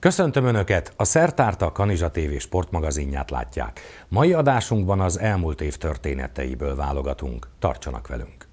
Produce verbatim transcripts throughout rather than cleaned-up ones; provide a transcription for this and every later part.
Köszöntöm Önöket! A Szertárta Kanizsa té vé sportmagazinját látják. Mai adásunkban az elmúlt év történeteiből válogatunk. Tartsanak velünk!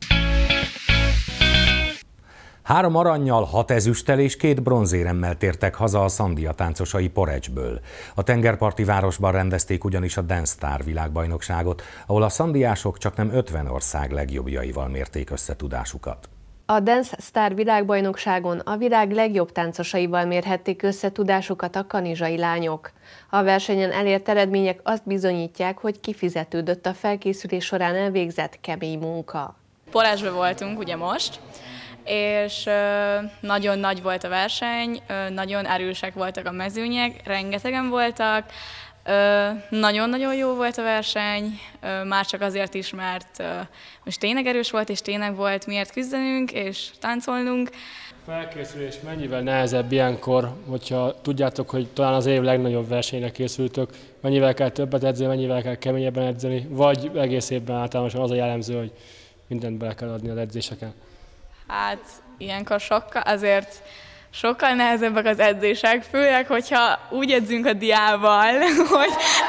Három arannyal, hat ezüsttel és két bronzéremmel tértek haza a Sandia táncosai Porecsből. A tengerparti városban rendezték ugyanis a Dance Star világbajnokságot, ahol a szandiások csaknem ötven ország legjobbjaival mérték összetudásukat. A Dance Star világbajnokságon a világ legjobb táncosaival mérhették összetudásukat a kanizsai lányok. A versenyen elért eredmények azt bizonyítják, hogy kifizetődött a felkészülés során elvégzett kemény munka. Porecsben voltunk ugye most, és nagyon nagy volt a verseny, nagyon erősek voltak a mezőnyek, rengetegen voltak, nagyon-nagyon jó volt a verseny, már csak azért is, mert most tényleg erős volt, és tényleg volt miért küzdenünk és táncolnunk. A felkészülés mennyivel nehezebb ilyenkor, hogyha tudjátok, hogy talán az év legnagyobb versenyre készültök, mennyivel kell többet edzeni, mennyivel kell keményebben edzeni, vagy egész évben általánosan az a jellemző, hogy mindent bele kell adni az edzéseken? Hát ilyenkor sokkal, azért sokkal nehezebbek az edzések, főleg, hogyha úgy edzünk a diával, hogy,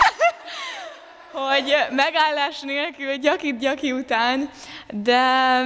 hogy megállás nélkül, gyakit gyaki után, de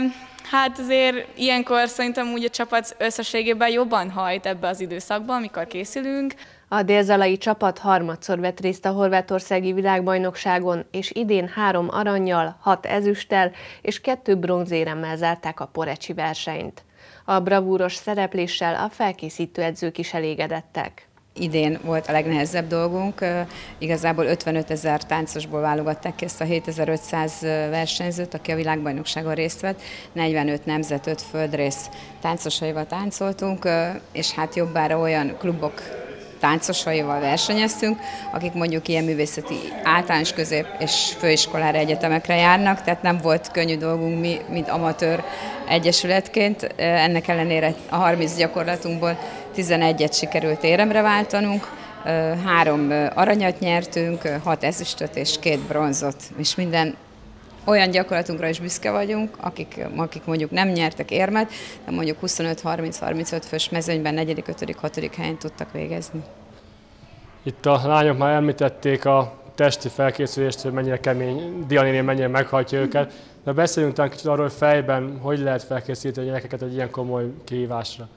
hát azért ilyenkor szerintem úgy a csapat összességében jobban hajt ebbe az időszakba, amikor készülünk. A délzalai csapat harmadszor vett részt a horvátországi világbajnokságon, és idén három arannyal, hat ezüsttel és kettő bronzéremmel zárták a porecsi versenyt. A bravúros szerepléssel a felkészítő edzők is elégedettek. Idén volt a legnehezebb dolgunk, igazából ötvenötezer táncosból válogatták ki ezt a hétezer-ötszáz versenyzőt, aki a világbajnokságon részt vett. negyvenöt nemzet, öt földrész táncosaival táncoltunk, és hát jobbára olyan klubok táncosaival versenyeztünk, akik mondjuk ilyen művészeti általános közép és főiskolára, egyetemekre járnak, tehát nem volt könnyű dolgunk mi, mint amatőr egyesületként. Ennek ellenére a harminc gyakorlatunkból tizenegyet sikerült éremre váltanunk, három aranyat nyertünk, hat ezüstöt és két bronzot, és minden olyan gyakorlatunkra is büszke vagyunk, akik, akik mondjuk nem nyertek érmet, de mondjuk huszonöt harminc harmincöt fős mezőnyben negyedik, ötödik, hatodik helyen tudtak végezni. Itt a lányok már említették a testi felkészülést, hogy mennyire kemény, Dianénél mennyire meghajtja őket, de beszéljünk talán kicsit arról, hogy fejben hogy lehet felkészíteni a gyerekeket egy ilyen komoly kihívásra.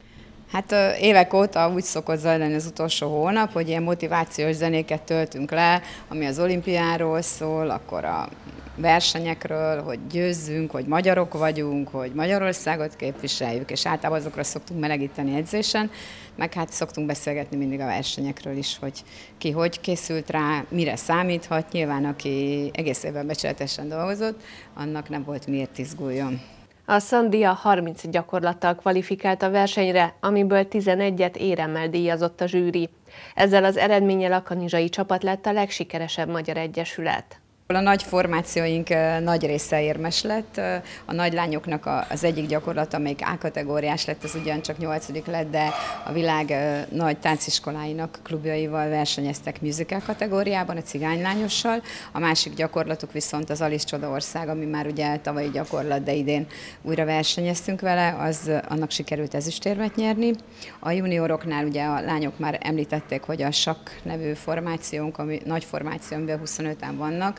Hát évek óta úgy szokott zajlani az utolsó hónap, hogy ilyen motivációs zenéket töltünk le, ami az olimpiáról szól, akkor a versenyekről, hogy győzzünk, hogy magyarok vagyunk, hogy Magyarországot képviseljük, és általában azokra szoktunk melegíteni edzésen, meg hát szoktunk beszélgetni mindig a versenyekről is, hogy ki hogy készült rá, mire számíthat. Nyilván, aki egész évben becsületesen dolgozott, annak nem volt miért izguljon. A Sandia harminc gyakorlattal kvalifikált a versenyre, amiből tizenegyet éremmel díjazott a zsűri. Ezzel az eredménnyel a kanizsai csapat lett a legsikeresebb magyar egyesület. A nagy formációink nagy része érmes lett. A nagylányoknak az egyik gyakorlata, amelyik A kategóriás lett, az ugyancsak nyolcadik lett, de a világ nagy tánciskoláinak klubjaival versenyeztek musical kategóriában, a cigánylányossal. A másik gyakorlatuk viszont az Alice Csodaország, ami már ugye tavalyi gyakorlat, de idén újra versenyeztünk vele, az annak sikerült ezüstérmet nyerni. A junioroknál ugye a lányok már említették, hogy a sakk nevű formációnk, ami nagy formáció, amiben huszonöten vannak,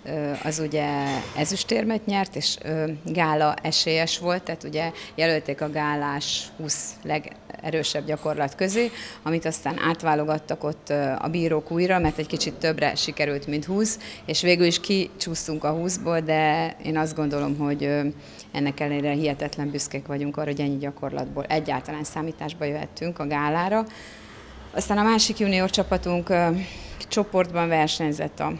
az ugye ezüstérmet nyert, és gála esélyes volt, tehát ugye jelölték a gálás húsz legerősebb gyakorlat közé, amit aztán átválogattak ott a bírók újra, mert egy kicsit többre sikerült, mint húsz, és végül is kicsúsztunk a húszból, de én azt gondolom, hogy ennek ellenére hihetetlen büszkék vagyunk arra, hogy ennyi gyakorlatból egyáltalán számításba jöhettünk a gálára. Aztán a másik junior csapatunk csoportban versenyzett a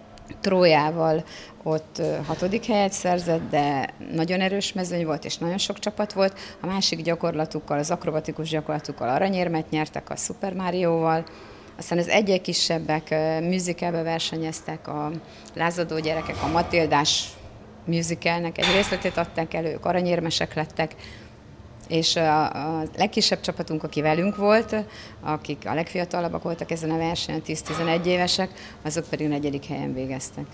Trójával, ott hatodik helyet szerzett, de nagyon erős mezőny volt, és nagyon sok csapat volt. A másik gyakorlatukkal, az akrobatikus gyakorlatukkal aranyérmet nyertek a Super Mario-val. Aztán az egyek kisebbek musicalbe versenyeztek, a lázadó gyerekek, a Matildás musicalnek egy részletét adták elő, ők aranyérmesek lettek. És a, a legkisebb csapatunk, aki velünk volt, akik a legfiatalabbak voltak ezen a versenyen, tíz-tizenegy évesek, azok pedig negyedik helyen végeztek.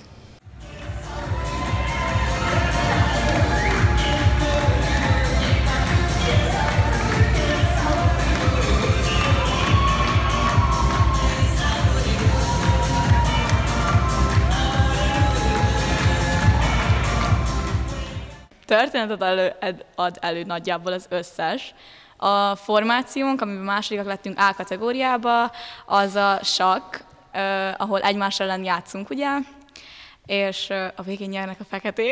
történetet elő, ad elő nagyjából az összes. A formációnk, amiben másodikak lettünk A kategóriába, az a sakk, eh, ahol egymás ellen játszunk, ugye? És eh, a végén nyernek a feketék.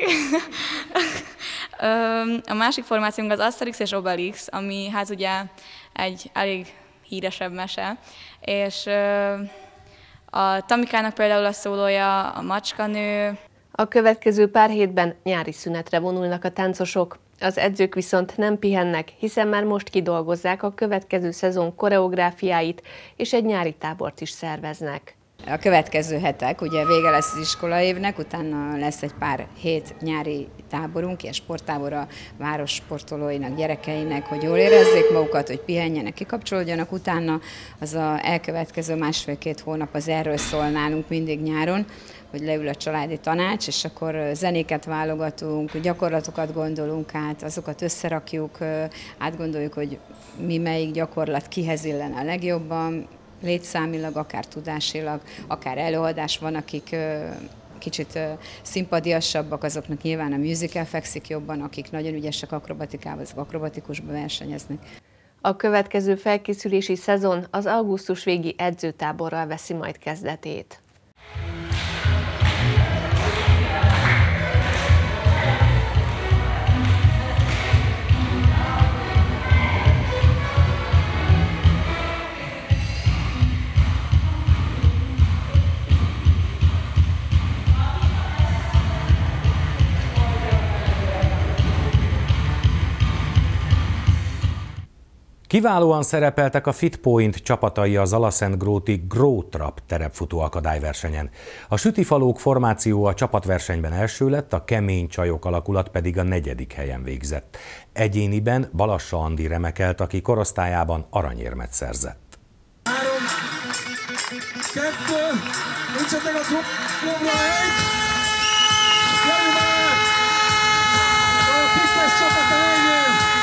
A másik formációnk az Asterix és Obelix, ami hát ugye egy elég híresebb mese, és eh, a Tamikának például a szólója, a Macskanő. A következő pár hétben nyári szünetre vonulnak a táncosok. Az edzők viszont nem pihennek, hiszen már most kidolgozzák a következő szezon koreográfiáit, és egy nyári tábort is szerveznek. A következő hetek, ugye vége lesz az iskolaévnek, utána lesz egy pár hét nyári táborunk, ilyen sporttábor a város sportolóinak, gyerekeinek, hogy jól érezzék magukat, hogy pihenjenek, kikapcsolódjanak. Utána az a elkövetkező másfél-két hónap az erről szól nálunk mindig nyáron, hogy leül a családi tanács, és akkor zenéket válogatunk, gyakorlatokat gondolunk át, azokat összerakjuk, átgondoljuk, hogy mi melyik gyakorlat kihez illene a legjobban, létszámilag, akár tudásilag, akár előadás van, akik kicsit szimpadiasabbak, azoknak nyilván a musical fekszik jobban, akik nagyon ügyesek akrobatikában, azok akrobatikusban versenyeznek. A következő felkészülési szezon az augusztus végi edzőtáborral veszi majd kezdetét. Kiválóan szerepeltek a Fitpoint csapatai az Alaszentgróti Grótrap terepfutó akadályversenyen. A sütifalók formáció a csapatversenyben első lett, a kemény csajok alakulat pedig a negyedik helyen végzett. Egyéniben Balassa Andi remekelt, aki korosztályában aranyérmet szerzett. Három, kettő, nincsetek a klubra, egy, gyerünk már! A fitness csapat a végén!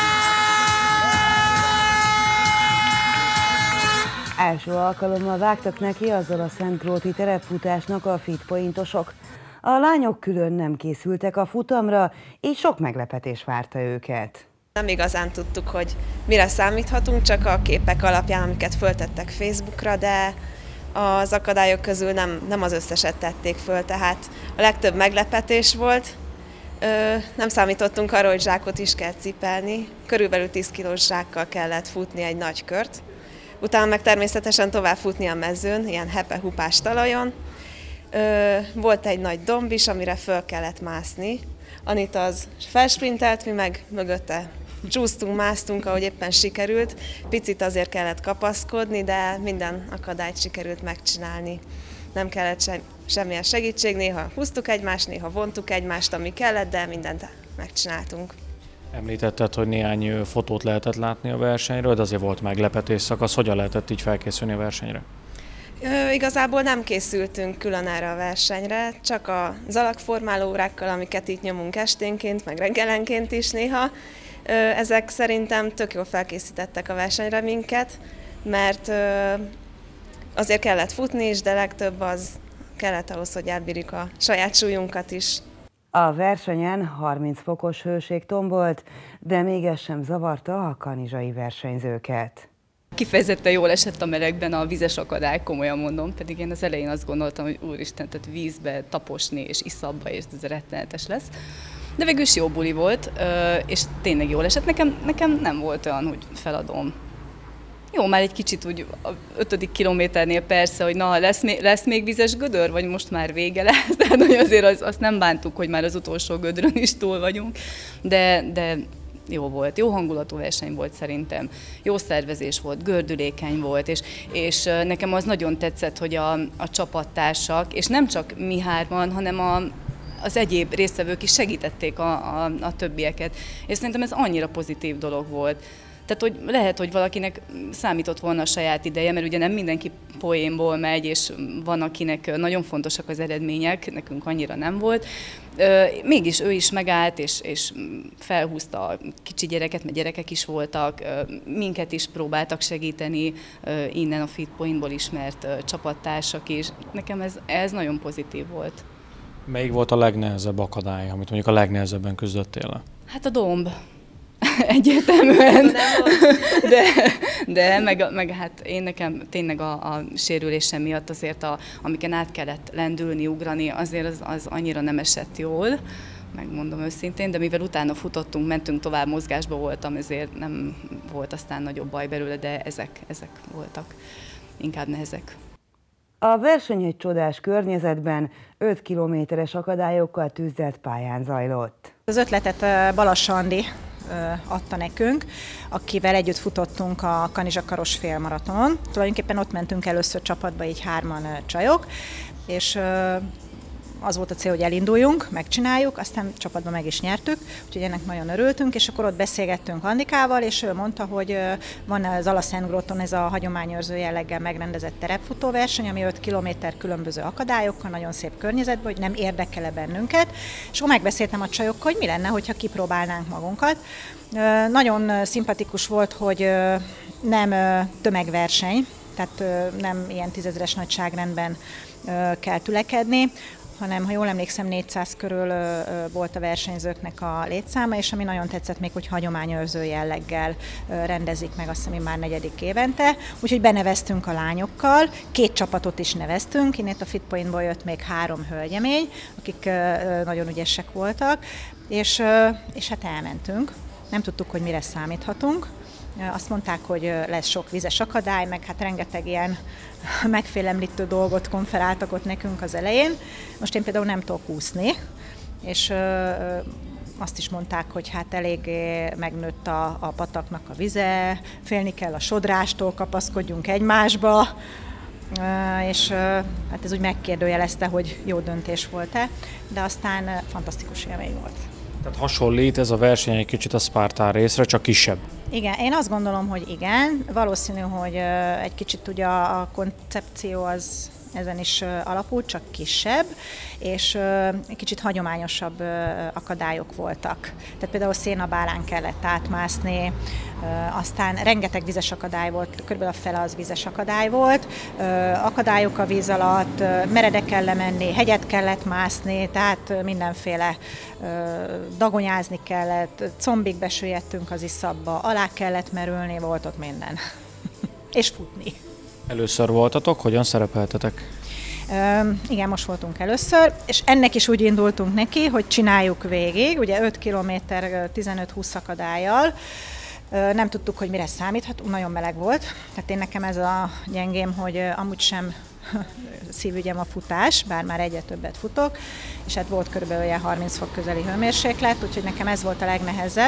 Első alkalommal vágtak neki azzal a szentgróti terepfutásnak a fitpointosok. A lányok külön nem készültek a futamra, így sok meglepetés várta őket. Nem igazán tudtuk, hogy mire számíthatunk, csak a képek alapján, amiket föltettek Facebookra, de az akadályok közül nem, nem az összeset tették föl, tehát a legtöbb meglepetés volt. Ö, nem számítottunk arra, hogy zsákot is kell cipelni, körülbelül tíz kilós zsákkal kellett futni egy nagy kört. Utána meg természetesen tovább futni a mezőn, ilyen hepe-hupás talajon. Ö, volt egy nagy domb is, amire föl kellett mászni. Anita az felsprintelt, mi meg mögötte csúsztunk, másztunk, ahogy éppen sikerült. Picit azért kellett kapaszkodni, de minden akadályt sikerült megcsinálni. Nem kellett se, semmilyen segítség, néha húztuk egymást, néha vontuk egymást, ami kellett, de mindent megcsináltunk. Említetted, hogy néhány fotót lehetett látni a versenyről, de azért volt meglepetés szakasz. Hogyan lehetett így felkészülni a versenyre? Ö, igazából nem készültünk külön erre a versenyre, csak az alakformáló órákkal, amiket itt nyomunk esténként, meg reggelenként is néha. Ö, ezek szerintem tök jól felkészítettek a versenyre minket, mert ö, azért kellett futni is, de legtöbb az kellett ahhoz, hogy átbírjuk a saját súlyunkat is. A versenyen harminc fokos hőség tombolt, de még ez sem zavarta a kanizsai versenyzőket. Kifejezetten jól esett a melegben a vízes akadály, komolyan mondom, pedig én az elején azt gondoltam, hogy úristen, tehát vízbe taposni és iszapba, és ez rettenetes lesz. De végül is jó buli volt, és tényleg jól esett. Nekem, nekem nem volt olyan, hogy feladom. Jó, már egy kicsit úgy a ötödik kilométernél persze, hogy na, lesz még, lesz még vízes gödör, vagy most már vége lesz, tehát hogy azért az, azt nem bántuk, hogy már az utolsó gödrön is túl vagyunk, de, de jó volt, jó hangulatú verseny volt szerintem, jó szervezés volt, gördülékeny volt, és, és nekem az nagyon tetszett, hogy a, a csapattársak, és nem csak mi hárman, hanem a, az egyéb résztvevők is segítették a, a, a többieket, és szerintem ez annyira pozitív dolog volt. Tehát, hogy lehet, hogy valakinek számított volna a saját ideje, mert ugye nem mindenki poénból megy, és van, akinek nagyon fontosak az eredmények, nekünk annyira nem volt. Mégis ő is megállt, és, és felhúzta a kicsi gyereket, mert gyerekek is voltak, minket is próbáltak segíteni, innen a Fitpointból ismert csapattársak is. Nekem ez, ez nagyon pozitív volt. Melyik volt a legnehezebb akadály, amit mondjuk a legnehezebben küzdöttél le? Hát a domb. Egyértelműen. De, de meg, meg hát én nekem tényleg a, a sérülésem miatt azért, a, amiken át kellett lendülni, ugrani, azért az, az annyira nem esett jól, megmondom őszintén, de mivel utána futottunk, mentünk tovább, mozgásba voltam, ezért nem volt aztán nagyobb baj belőle, de ezek, ezek voltak inkább nehezek. A verseny egy csodás környezetben, öt kilométeres akadályokkal tűzdelt pályán zajlott. Az ötletet Balas Andi adta nekünk, akivel együtt futottunk a Kanizsakaros félmaratonon. Tulajdonképpen ott mentünk először csapatba, így hárman csajok, és az volt a cél, hogy elinduljunk, megcsináljuk, aztán csapatban meg is nyertük, úgyhogy ennek nagyon örültünk, és akkor ott beszélgettünk Andikával, és ő mondta, hogy van az Alaszentgróton ez a hagyományőrző jelleggel megrendezett terepfutóverseny, ami öt kilométer különböző akadályokkal, nagyon szép környezetben, hogy nem érdekel-e bennünket, és akkor megbeszéltem a csajokkal, hogy mi lenne, hogyha kipróbálnánk magunkat. Nagyon szimpatikus volt, hogy nem tömegverseny, tehát nem ilyen tízezeres nagyságrendben kell tülekedni, hanem, ha jól emlékszem, négyszáz körül volt a versenyzőknek a létszáma, és ami nagyon tetszett még, hogy hagyományőrző jelleggel rendezik meg, azt hiszem, már negyedik évente. Úgyhogy beneveztünk a lányokkal, két csapatot is neveztünk, innét a Fitpointból jött még három hölgyemény, akik nagyon ügyesek voltak, és, és hát elmentünk. Nem tudtuk, hogy mire számíthatunk. Azt mondták, hogy lesz sok vizes akadály, meg hát rengeteg ilyen megfélemlítő dolgot konferáltak ott nekünk az elején. Most én például nem tudok úszni, és azt is mondták, hogy hát elég megnőtt a, a pataknak a vize, félni kell a sodrástól, kapaszkodjunk egymásba, és hát ez úgy megkérdőjelezte, hogy jó döntés volt-e, de aztán fantasztikus élmény volt. Tehát hasonlít ez a verseny egy kicsit a Spartan részre, csak kisebb. Igen, én azt gondolom, hogy igen. Valószínű, hogy egy kicsit ugye a koncepció az ezen is alapul, csak kisebb, és egy kicsit hagyományosabb akadályok voltak. Tehát például szénabálán kellett átmászni, aztán rengeteg vizes akadály volt, kb. A fele az vizes akadály volt, akadályok a víz alatt, meredek kell lemenni, hegyet kellett mászni, tehát mindenféle dagonyázni kellett, combig besüllyedtünk az iszapba, alá kellett merülni, volt ott minden. És futni. Először voltatok, hogyan szerepeltetek? Üm, igen, most voltunk először, és ennek is úgy indultunk neki, hogy csináljuk végig, ugye öt kilométer tizenöt-húsz akadállyal. Nem tudtuk, hogy mire számíthatunk, nagyon meleg volt, tehát én nekem ez a gyengém, hogy amúgy sem szívügyem a futás, bár már egyre többet futok, és hát volt körülbelül olyan harminc fok közeli hőmérséklet, úgyhogy nekem ez volt a legnehezebb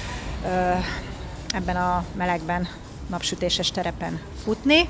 ebben a melegben, napsütéses terepen futni.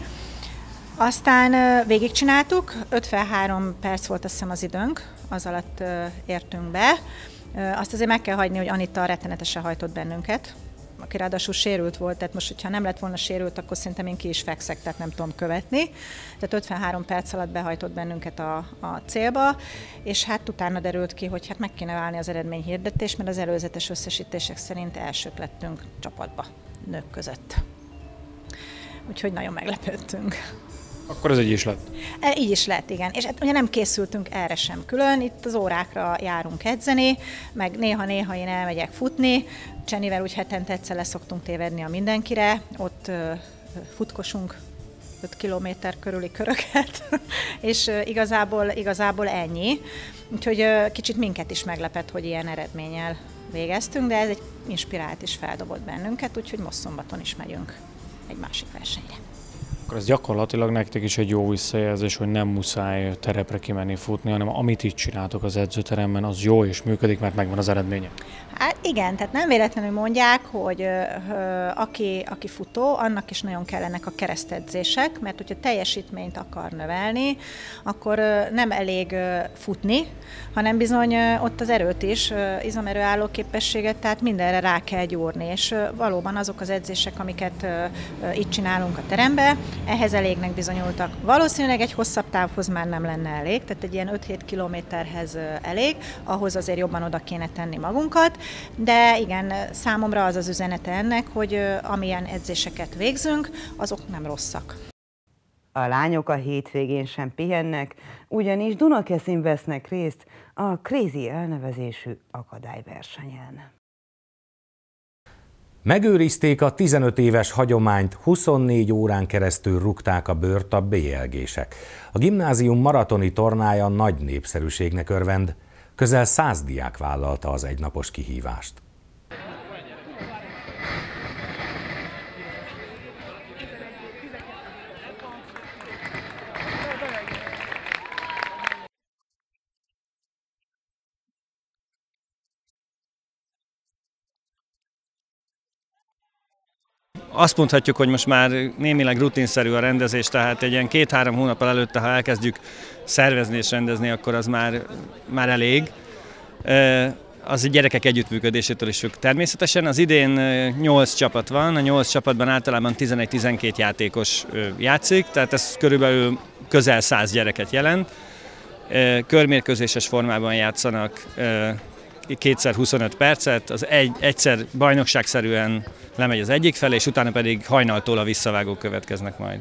Aztán végigcsináltuk, ötvenhárom perc volt, azt hiszem, az időnk, az alatt értünk be. Azt azért meg kell hagyni, hogy Anita rettenetesen hajtott bennünket, aki ráadásul sérült volt, tehát most, hogyha nem lett volna sérült, akkor szerintem én ki is fekszek, tehát nem tudom követni. Tehát ötvenhárom perc alatt behajtott bennünket a, a célba, és hát utána derült ki, hogy hát meg kéne válni az eredményhirdetés, mert az előzetes összesítések szerint elsők lettünk csapatba, nők között. Úgyhogy nagyon meglepődtünk. Akkor ez így is lett? E, így is lett, igen. És hát ugye nem készültünk erre sem külön, itt az órákra járunk edzeni, meg néha-néha én elmegyek futni. Csenivel úgy hetente egyszer leszoktunk tévedni a mindenkire, ott ö, futkosunk öt kilométer körüli köröket, és ö, igazából, igazából ennyi. Úgyhogy ö, kicsit minket is meglepett, hogy ilyen eredménnyel végeztünk, de ez egy inspirált és feldobott bennünket, úgyhogy most szombaton is megyünk egy másik versenyre. Akkor ez gyakorlatilag nektek is egy jó visszajelzés, hogy nem muszáj terepre kimenni futni, hanem amit itt csináltok az edzőteremben, az jó és működik, mert megvan az eredménye. Hát igen, tehát nem véletlenül mondják, hogy ö, ö, aki, aki futó, annak is nagyon kellenek a keresztedzések, mert hogyha teljesítményt akar növelni, akkor ö, nem elég ö, futni, hanem bizony ö, ott az erőt is, ö, izomerő állóképességet, tehát mindenre rá kell gyúrni, és ö, valóban azok az edzések, amiket ö, ö, itt csinálunk a teremben, ehhez elégnek bizonyultak. Valószínűleg egy hosszabb távhoz már nem lenne elég, tehát egy ilyen öt-hét kilométerhez elég, ahhoz azért jobban oda kéne tenni magunkat, de igen, számomra az az üzenete ennek, hogy amilyen edzéseket végzünk, azok nem rosszak. A lányok a hétvégén sem pihennek, ugyanis Dunakeszin vesznek részt a Crazy elnevezésű akadályversenyen. Megőrizték a tizenöt éves hagyományt, huszonnégy órán keresztül rúgták a bőrt a bé el gések. A gimnázium maratoni tornája nagy népszerűségnek örvend, közel száz diák vállalta az egynapos kihívást. Azt mondhatjuk, hogy most már némileg rutinszerű a rendezés, tehát egy ilyen két-három hónappal előtte, ha elkezdjük szervezni és rendezni, akkor az már, már elég. Az gyerekek együttműködésétől is függ. Természetesen az idén nyolc csapat van, a nyolc csapatban általában tizenegy-tizenkét játékos játszik, tehát ez körülbelül közel száz gyereket jelent. Körmérkőzéses formában játszanak kétszer huszonöt percet, az egy, egyszer bajnokságszerűen lemegy az egyik felé, és utána pedig hajnaltól a visszavágók következnek majd.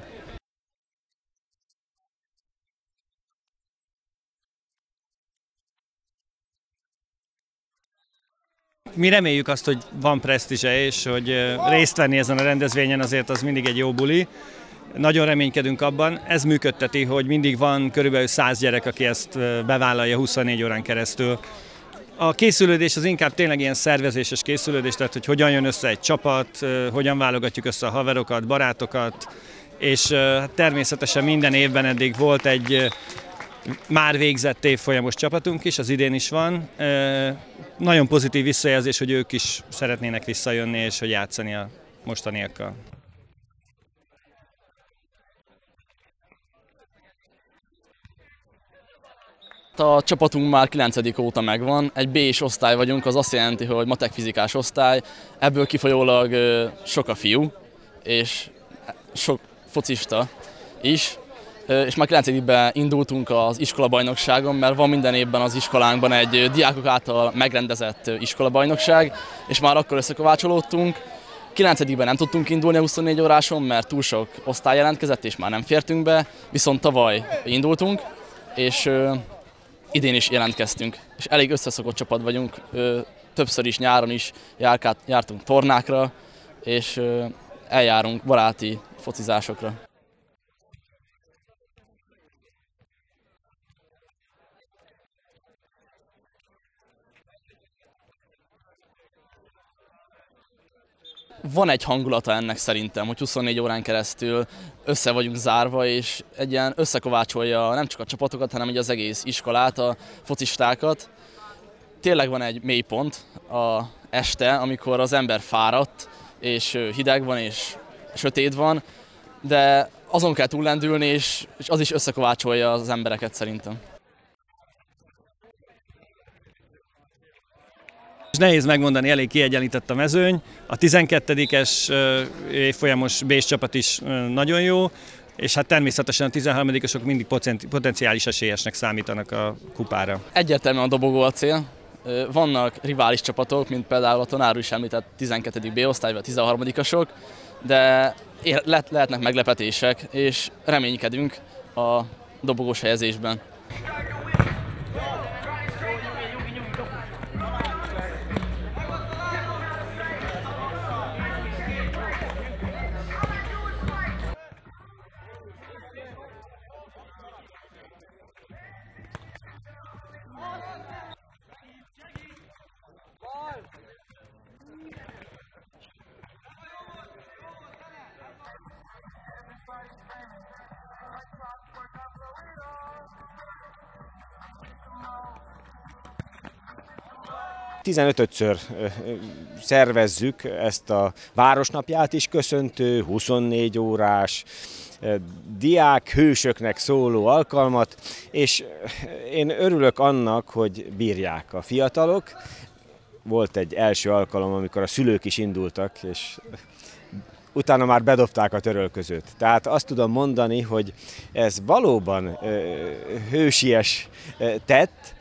Mi reméljük azt, hogy van presztízse, és hogy részt venni ezen a rendezvényen azért az mindig egy jó buli. Nagyon reménykedünk abban, ez működteti, hogy mindig van körülbelül száz gyerek, aki ezt bevállalja huszonnégy órán keresztül. A készülődés az inkább tényleg ilyen szervezéses készülődés, tehát hogy hogyan jön össze egy csapat, hogyan válogatjuk össze a haverokat, barátokat, és természetesen minden évben eddig volt egy már végzett évfolyamos csapatunk is, az idén is van. Nagyon pozitív visszajelzés, hogy ők is szeretnének visszajönni és hogy játszani a mostaniakkal. A csapatunk már kilencedik óta megvan, egy bé-s osztály vagyunk, az azt jelenti, hogy matek-fizikás osztály, ebből kifolyólag sok a fiú, és sok focista is, és már kilencedikben indultunk az iskolabajnokságon, mert van minden évben az iskolánkban egy diákok által megrendezett iskolabajnokság, és már akkor összekovácsolódtunk. kilencedikben nem tudtunk indulni a huszonnégy óráson, mert túl sok osztály jelentkezett, és már nem fértünk be, viszont tavaly indultunk, és idén is jelentkeztünk, és elég összeszokott csapat vagyunk, többször is nyáron is jártunk tornákra, és eljárunk baráti focizásokra. Van egy hangulata ennek szerintem, hogy huszonnégy órán keresztül össze vagyunk zárva, és egy ilyen összekovácsolja nem csak a csapatokat, hanem így az egész iskolát, a focistákat. Tényleg van egy mélypont a este, amikor az ember fáradt, és hideg van, és sötét van, de azon kell túllendülni, és az is összekovácsolja az embereket szerintem. Nehéz megmondani, elég kiegyenlített a mezőny. A tizenkettedikes évfolyamos bé-s csapat is nagyon jó, és hát természetesen a tizenharmadikosok mindig potenciális esélyesnek számítanak a kupára. Egyértelműen a dobogó a cél. Vannak rivális csapatok, mint például a tanár is említett tizenkettedik bé-osztály vagy tizenharmadikosok, de lehetnek meglepetések, és reménykedünk a dobogós helyezésben. tizenötödször szervezzük ezt a Városnapját is köszöntő, huszonnégy órás, diák hősöknek szóló alkalmat, és én örülök annak, hogy bírják a fiatalok. Volt egy első alkalom, amikor a szülők is indultak, és utána már bedobták a törölközőt. Tehát azt tudom mondani, hogy ez valóban hősies tett.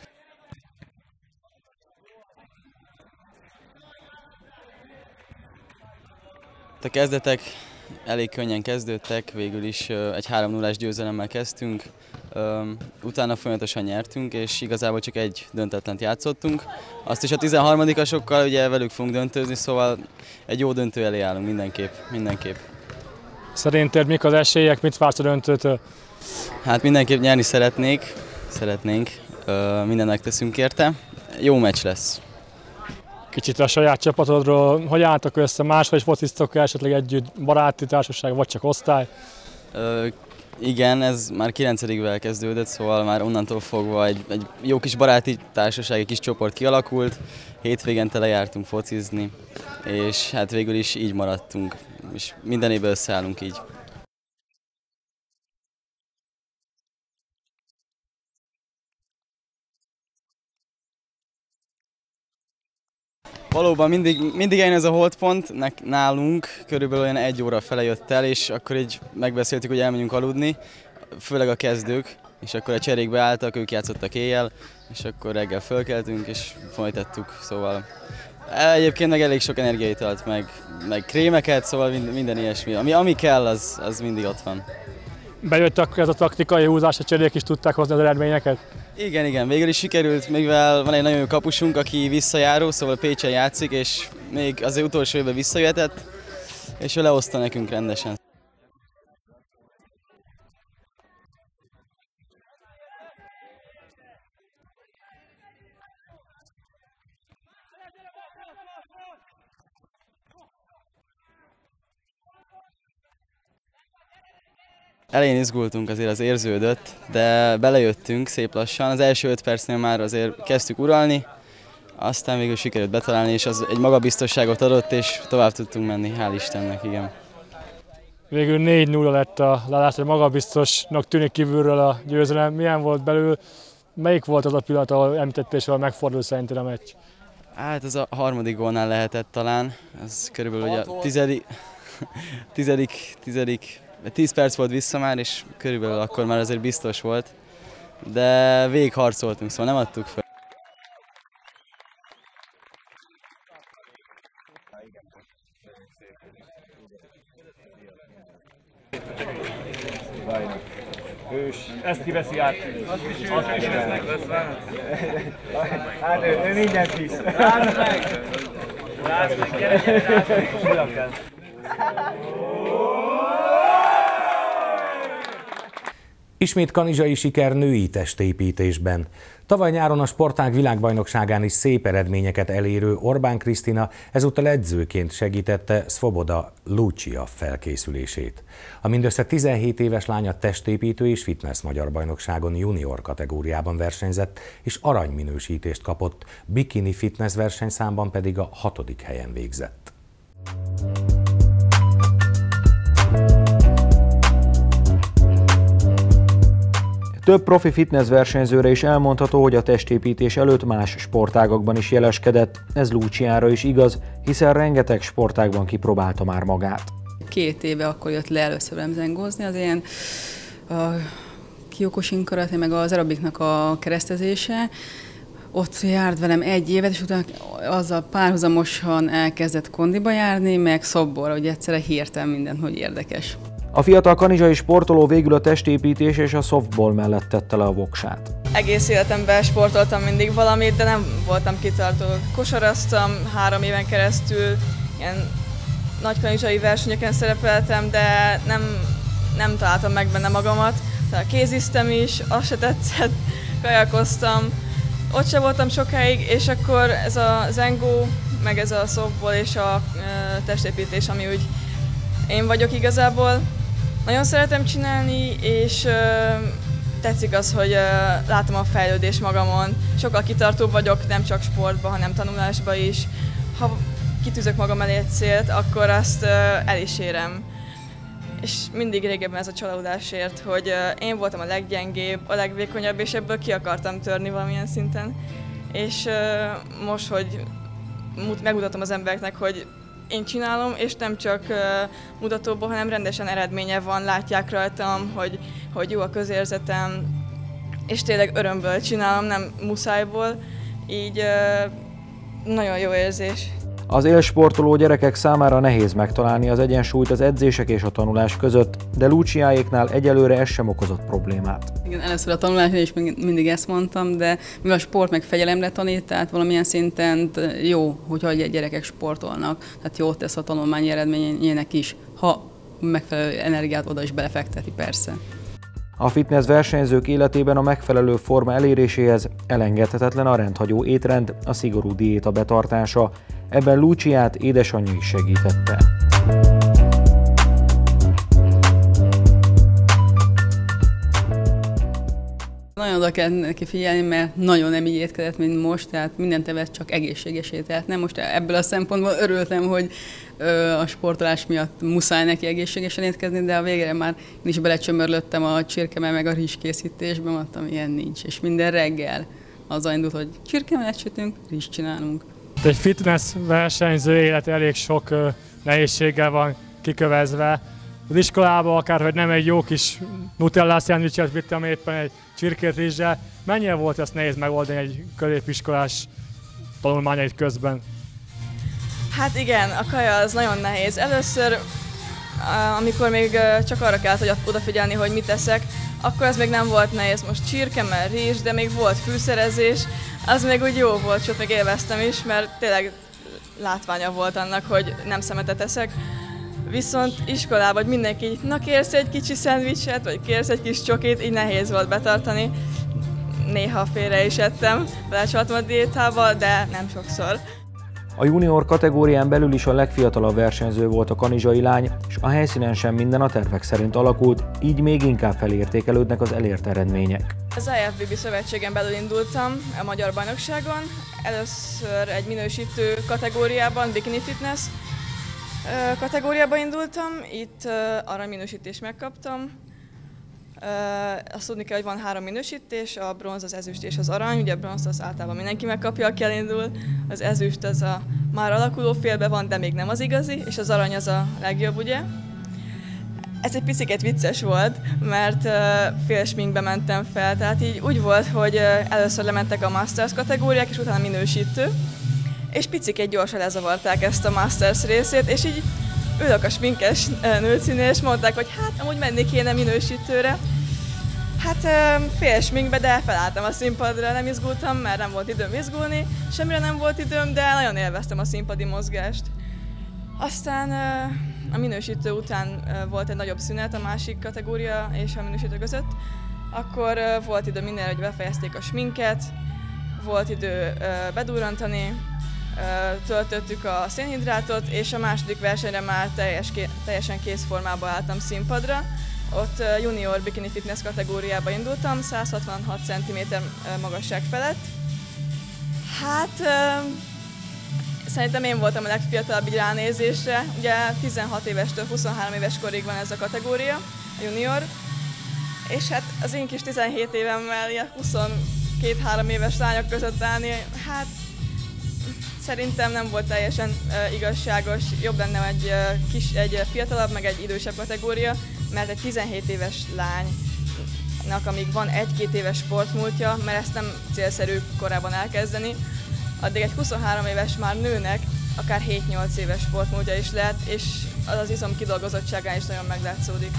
A kezdetek elég könnyen kezdődtek, végül is egy három nullás győzelemmel kezdtünk. Utána folyamatosan nyertünk, és igazából csak egy döntetlent játszottunk. Azt is a tizenharmadikasokkal ugye velük fogunk döntőzni, szóval egy jó döntő elé állunk mindenképp, mindenképp. Szerinted mik az esélyek, mit vársz a döntőtől? Hát mindenképp nyerni szeretnék, szeretnénk, mindennek teszünk érte. Jó meccs lesz. Kicsit a saját csapatodról, hogy álltak össze, máshol is fociztok esetleg együtt, baráti társaság, vagy csak osztály? Ö, igen, ez már kilencedikvel kezdődött, szóval már onnantól fogva egy, egy jó kis baráti társaság, egy kis csoport kialakult. Hétvégente lejártunk focizni, és hát végül is így maradtunk, és minden évben összeállunk így. Valóban mindig, mindig eljön ez a holdpont, nálunk körülbelül olyan egy óra fele jött el, és akkor így megbeszéltük, hogy elmegyünk aludni, főleg a kezdők, és akkor a cserékbe álltak, ők játszottak éjjel, és akkor reggel fölkeltünk, és folytattuk, szóval egyébként meg elég sok energiaitalt, meg, meg krémeket, szóval minden, minden ilyesmi, ami, ami kell, az, az mindig ott van. Bejött akkor ez a taktikai húzás, a cserék is tudták hozni az eredményeket? Igen, igen, végül is sikerült, mivel van egy nagyon jó kapusunk, aki visszajáró, szóval Pécsen játszik, és még azért utolsó évben visszajöhetett, és ő lehozta nekünk rendesen. Elején izgultunk, azért az érződött, de belejöttünk szép lassan. Az első öt percnél már azért kezdtük uralni, aztán végül sikerült betalálni, és az egy magabiztosságot adott, és tovább tudtunk menni, hál' Istennek, igen. Végül négy nulla lett a lelátás, hogy magabiztosnak tűnik kívülről a győzelem. Milyen volt belül? Melyik volt az a pillanat, ahol említettéssel megfordult szerinted a meccs? Hát ez a harmadik gólnál lehetett talán, ez körülbelül ugye a tizedik, tizedik, tizedik, tíz perc volt vissza már, és körülbelül akkor már azért biztos volt, de végig harcoltunk, szóval nem adtuk fel. Hős. Ezt kiveszi át. Azt is ő, azt is eznek lesz, hát ő, ő mindent visz. Rázd meg! Rázd meg, gyere, gyere, rázd meg! Ismét kanizsai siker női testépítésben. Tavaly nyáron a sportág világbajnokságán is szép eredményeket elérő Orbán Krisztina ezúttal edzőként segítette Svoboda Lucia felkészülését. A mindössze tizenhét éves lány a testépítő és fitness magyar bajnokságon junior kategóriában versenyzett, és aranyminősítést kapott, bikini fitness versenyszámban pedig a hatodik helyen végzett. Több profi fitness versenyzőre is elmondható, hogy a testépítés előtt más sportágakban is jeleskedett. Ez Luciára is igaz, hiszen rengeteg sportágban kipróbálta már magát. Két éve akkor jött le először velem zengózni, az ilyen a Kyokushin karate, meg az aerobiknak a keresztezése. Ott járt velem egy évet, és utána azzal párhuzamosan elkezdett kondiba járni, meg szobborra, hogy egyszerre hirtelen minden, hogy érdekes. A fiatal kanizsai sportoló végül a testépítés és a softball mellett tette le a voksát. Egész életemben sportoltam mindig valamit, de nem voltam kitartó. Kosaraztam három éven keresztül, ilyen nagy kanizsai versenyeken szerepeltem, de nem, nem találtam meg benne magamat. Tehát kéziztem is, azt se tetszett, kajakoztam. Ott se voltam sokáig, és akkor ez a zengó, meg ez a softball és a testépítés, ami úgy én vagyok igazából. Nagyon szeretem csinálni, és uh, tetszik az, hogy uh, látom a fejlődést magamon. Sokkal kitartóbb vagyok, nem csak sportban, hanem tanulásban is. Ha kitűzök magam elé egy célt, akkor azt uh, el is érem. És mindig régebben ez a csalódásért, hogy uh, én voltam a leggyengébb, a legvékonyabb, és ebből ki akartam törni valamilyen szinten. És uh, most, hogy megmutatom az embereknek, hogy én csinálom, és nem csak uh, mutatóban, hanem rendesen eredménye van, látják rajtam, hogy, hogy jó a közérzetem, és tényleg örömből csinálom, nem muszájból, így uh, nagyon jó érzés. Az élsportoló gyerekek számára nehéz megtalálni az egyensúlyt az edzések és a tanulás között, de Luciáéknál egyelőre ez sem okozott problémát. Igen, először a tanulásra is mindig ezt mondtam, de mivel a sport meg fegyelemre tanít, tehát valamilyen szinten jó, hogyha a gyerekek sportolnak, tehát jót tesz a tanulmányi eredményének is, ha megfelelő energiát oda is belefekteti persze. A fitness versenyzők életében a megfelelő forma eléréséhez elengedhetetlen a rendhagyó étrend, a szigorú diéta betartása. Ebben Luciát édesanyja is segítette. Nagyon oda kell neki figyelni, mert nagyon nem így étkezett, mint most, tehát mindent evett, csak egészséges ételt. Nem, most ebből a szempontból örültem, hogy a sportolás miatt muszáj neki egészségesen étkezni, de a végére már én is belecsömörlöttem a csirkemell meg a rizskészítésbe, mondtam, ilyen nincs. És minden reggel azzal indult, hogy csirkemellet sütünk, rizs csinálunk. Egy fitness versenyző élet elég sok nehézséggel van kikövezve. Az iskolában akárhogy nem egy jó kis nutella szendvicset vittem, éppen egy csirkét rizssel. Mennyire volt ezt nehéz megoldani egy középiskolás tanulmányait közben? Hát igen, a kaja az nagyon nehéz. Először, amikor még csak arra kellett, hogy odafigyelni, hogy mit eszek, akkor az még nem volt nehéz. Most csirkemell, rizs, de még volt fűszerezés, az még úgy jó volt, sőt még élveztem is, mert tényleg látványa volt annak, hogy nem szemetet eszek. Viszont iskolában, hogy mindenki, na kérsz egy kicsi szendvicset, vagy kérsz egy kis csokit, így nehéz volt betartani. Néha félre is ettem, belecsaltam a diétába, de nem sokszor. A junior kategórián belül is a legfiatalabb versenyző volt a kanizsai lány, és a helyszínen sem minden a tervek szerint alakult, így még inkább felértékelődnek az elért eredmények. Az i ef bé bé szövetségen belül indultam a magyar bajnokságon. Először egy minősítő kategóriában, bikini fitness kategóriában indultam. Itt aranyminősítést megkaptam. Azt tudni kell, hogy van három minősítés, a bronz, az ezüst és az arany. Ugye a bronz az általában mindenki megkapja, aki elindul. Az ezüst az a már alakuló félbe van, de még nem az igazi, és az arany az a legjobb, ugye? Ez egy picit vicces volt, mert fél sminkbe mentem fel, tehát így úgy volt, hogy először lementek a Masters kategóriák, és utána minősítő, és picikét gyorsan lezavarták ezt a Masters részét, és így ülök a sminkes nőcínél, és mondták, hogy hát amúgy menni kéne minősítőre. Hát fél sminkbe, de felálltam a színpadra, nem izgultam, mert nem volt időm izgulni, semmire nem volt időm, de nagyon élveztem a színpadi mozgást. Aztán a minősítő után volt egy nagyobb szünet a másik kategória és a minősítő között, akkor volt idő mindenre, hogy befejezték a sminket, volt idő bedurrantani, töltöttük a szénhidrátot, és a második versenyre már teljes, teljesen kész formában álltam színpadra. Ott junior bikini fitness kategóriába indultam, száz hatvanhat centiméter magasság felett. Hát szerintem én voltam a legfiatalabb így ránézésre. Ugye tizenhat évestől huszonhárom éves korig van ez a kategória, a junior. És hát az én kis tizenhét évemmel ilyen huszonkét-három éves lányok között állni, hát szerintem nem volt teljesen uh, igazságos, jobb lenne egy, uh, kis, egy fiatalabb, meg egy idősebb kategória, mert egy tizenhét éves lánynak, amíg van egy-két éves sportmúltja, mert ezt nem célszerű korábban elkezdeni, addig egy huszonhárom éves már nőnek, akár hét-nyolc éves sportmúltja is lehet, és az az izom kidolgozottságán is nagyon meglátszódik.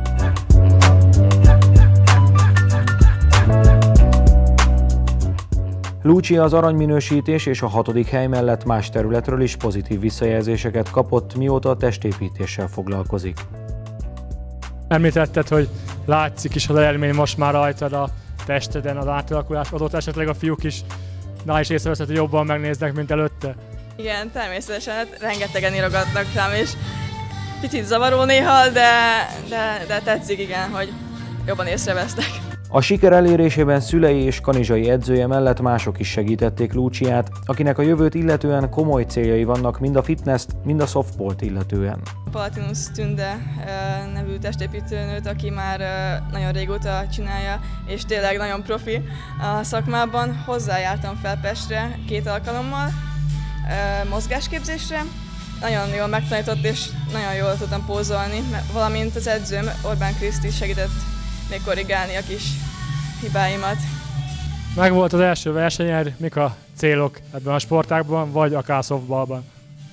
Lucia az aranyminősítés és a hatodik hely mellett más területről is pozitív visszajelzéseket kapott, mióta a testépítéssel foglalkozik. Említetted, hogy látszik is az eredmény most már rajtad a testeden, az átalakulás, adott esetleg a fiúk is rá is észreveszed, hogy jobban megnéznek, mint előtte? Igen, természetesen, hát rengetegen írogatnak rám, és picit zavaró néha, de, de, de tetszik, igen, hogy jobban észrevesznek. A siker elérésében szülei és kanizsai edzője mellett mások is segítették Luciát, akinek a jövőt illetően komoly céljai vannak mind a fitness-t, mind a softballt illetően. Palatinus Tünde nevű testépítőnőt, aki már nagyon régóta csinálja, és tényleg nagyon profi a szakmában. Hozzájártam fel Pestre két alkalommal mozgásképzésre. Nagyon jól megtanított, és nagyon jól tudtam pózolni, valamint az edzőm Orbán Kriszti segített még korrigálni a kis hibáimat. Meg volt az első versenyed, mik a célok ebben a sportágban, vagy akár softballban?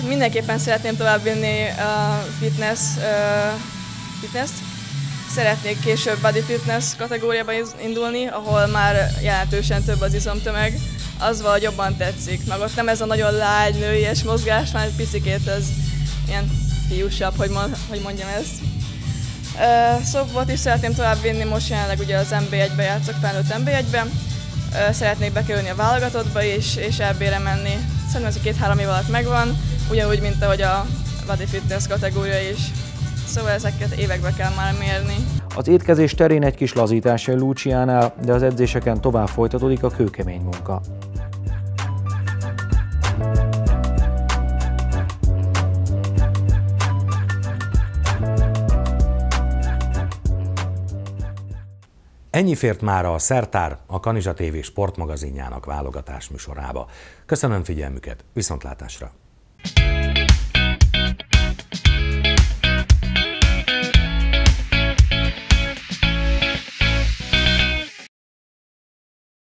Mindenképpen szeretném továbbvinni a fitness, fitness-t. Szeretnék később body fitness kategóriába indulni, ahol már jelentősen több az izomtömeg. Az valahogy jobban tetszik, meg ott nem ez a nagyon lágy, nőies mozgás, már egy picikét ez ilyen fiúsabb, hogy, mond, hogy mondjam ezt. Uh, Szobot is szeretném tovább vinni, most jelenleg ugye az en bé egybe játszok, felnőtt en bé egyben. Uh, szeretnék bekerülni a válogatottba is, és é bé-re menni. Szerintem ez a két-három év alatt megvan, ugyanúgy, mint ahogy a body fitness kategória is. Szóval ezeket évekbe kell már mérni. Az étkezés terén egy kis lazítás jön Luciánál, de az edzéseken tovább folytatódik a kőkemény munka. Ennyi fért mára a Szertár, a Kanizsa té vé sportmagazinjának válogatás műsorába. Köszönöm figyelmüket, viszontlátásra!